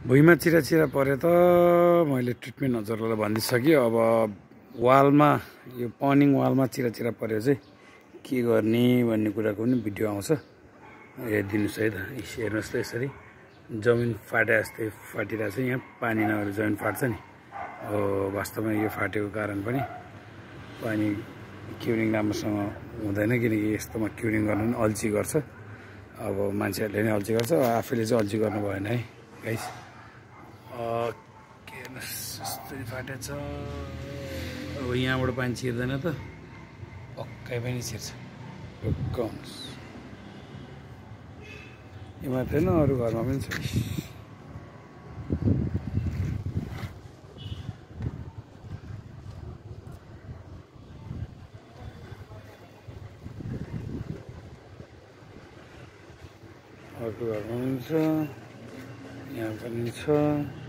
भुइँमा चिरा परे त मैले ट्रिटमेन्ट हजुरलाई भनिदिइसकेँ। अब वालमा यो पनिङ वालमा चिरा पऱ्यो चाहिँ के गर्ने भन्ने कुराको पनि भिडियो आउँछ, हेरिदिनुहोस् है त। हेर्नुहोस् त, यसरी जमिन फाटे जस्तै फाटिरहेको छ। यहाँ पानी नभएर जमिन फाट्छ नि। वास्तवमा यो फाटेको कारण पनि पानी क्युरिङ राम्रोसँग हुँदैन, किनकि यस्तोमा क्युरिङ गर्नु पनि अल्छी गर्छ। अब मान्छेहरूले नै अल्छी गर्छ, आफैले चाहिँ अल्छी गर्नु भएन है गाइस। के हेर्नुहोस् यस्तै फाटेको छ। अब यहाँबाट पानी छिर्दैन त, पक्कै पनि छिर्छ। ढुक्काउनुहोस्, यो मात्रै न, अरू घरमा पनि छ। अर्को घरमा पनि छ, यहाँ पनि छ।